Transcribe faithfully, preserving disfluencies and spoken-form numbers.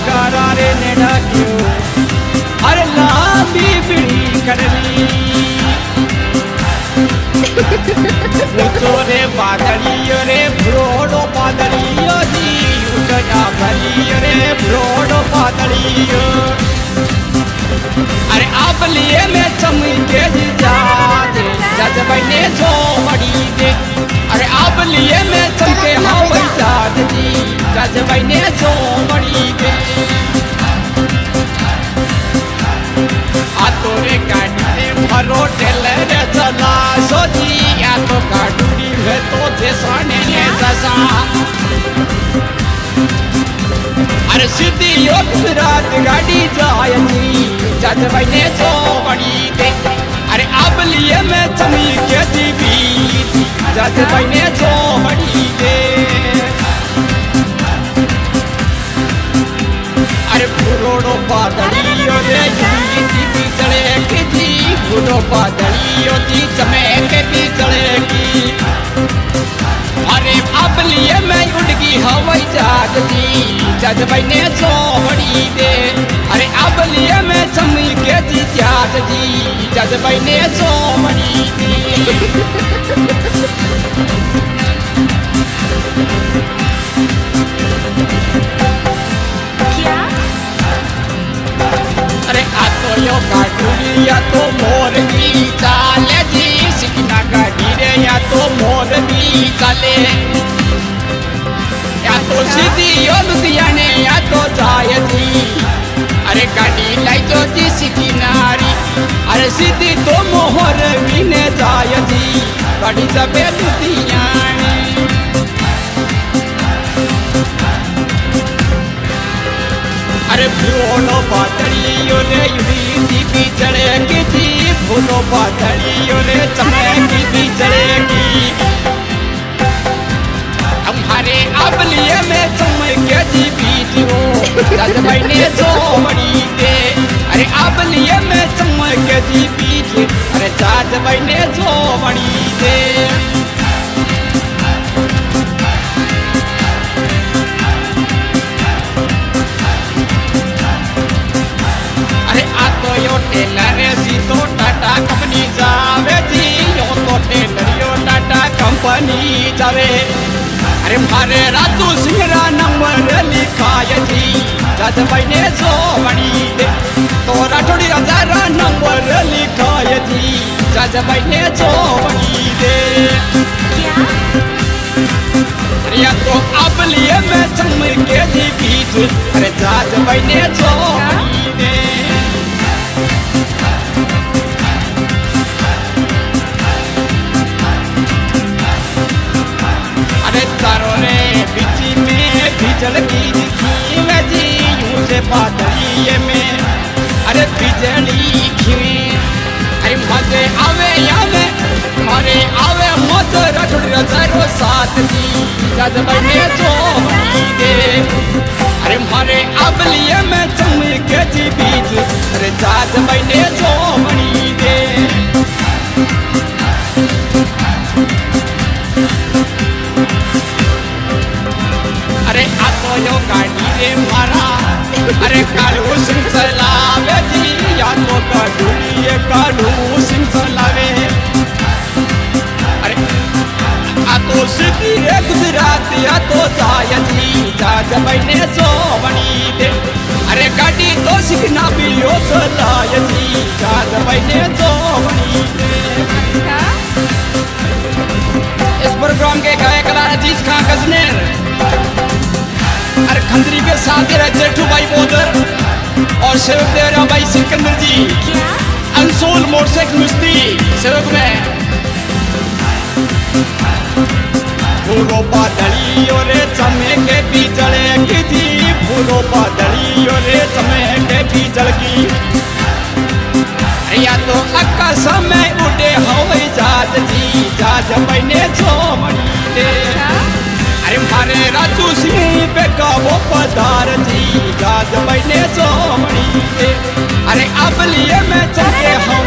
करारे ने डाक्यो अरे लांबी बीड़ी करली ऊंचो रे बादलियो रे ब्रोडो बादलियो जी ऊंचा भलियो रे ब्रोडो बादलियो अरे आप लिए मैं चमके जा दे जज बने जो मड़ी दे अरे आप लिए मैं चमके हवाई जहाज जी जज बने जो मड़ी दे आ तोरे गाड़ी में भरो टेलर चला सोची या तो गाड़ी है तो जैसाने ने दसा अरे सीधी योगराज गाड़ी जाए जी जज बने जो बड़ी दे अरे अब लिए मैं चमके दीवी जज बने जो बड़ी दे अरे फुरोड़ो बादलियो रे दीवी चढ़ेगी जी फुरो बादलियो जी चमके भी चढ़ेगी अरे अब लिए मैं उड़गी हवाई जहाज जी जज बने जो बड़ी दे अरे अब लिए मैं चमके जी जहाज जी जज बने जो बड़ी दे क्या अरे आ तो यो गाड़ी या तो मोर की चाल जी सिकना गाड़ी रे या तो मोर की चले या तो सीधी यो लुधियाने या तो जाए जी अरे गाड़ी लाई तो जी सिकिनारी अरे सीधी तो मोहर बिने जाए जी गाड़ी जबे लुधियाने अरे भूलो बादलियो रे युदी भी चढ़ेगी जी भूलो बादलियो रे चमकी भी चढ़ेगी हमारे अब लिए मैं चमके जी बीच वो जज बने जो बड़ी दे अरे अब लिए मैं चमके जी बीच अरे जज बने जो बड़ी दे अरे आ तो यो टेलर सी तो टाटा कंपनी जावे जी यो तो टेलर यो टाटा कंपनी जावे अरे मारे रातू सिंगरा नंबर लिखाए जी जज बने जो बड़ी दे तो राठौड़ी राजा नंबर लिखाए जी जज बने जो बड़ी दे क्या अरे तो अब लिए मैं चमके जी बीच अरे जज बने जो बड़ी दे तारो रे बिची में बिजल की दिखी मैं जी यूं से बादलिए में अरे बिजली खिवे अरे मजे आवे आवे मारे आवे मत रखड़ रजारो साथ जी जज बने जो बड़ी दे अरे मारे अब लिए मैं चमके जी बीच अरे जज बने जो बड़ी दे अरे आ तो यो गाड़ी रे मारा अरे कालू सिंह चलावे जी या तो काडूलिए कालू सिंह चलावे अरे आ तो सीधी रे गुजरात या तो जाए जी जज बने जो बड़ी दे अरे गाड़ी तो सिखना भी यो चलाए जी जज बने जो बड़ी दे इस प्रोग्राम के गायक अजीज खान गजनेर अरे खंजरी के साथ ही जेठू भाई बोदर और सेवक देवरा भाई सिकंदर जी अंसोल मोटरसाइकिल मुस्ती सेवक में फूलो बादलियो रे चमके भी चढ़ेगी जी फूलो बादलियो रे चमके भी चढ़गी या तो आकाश में उड़े हवाई जहाज जी जहाज बने जो बड़ी दे अरे मारे राजू सिंह पे काबो पधार जी जहाज बने जो बड़ी दे अरे अब लिए मैं चले हूँ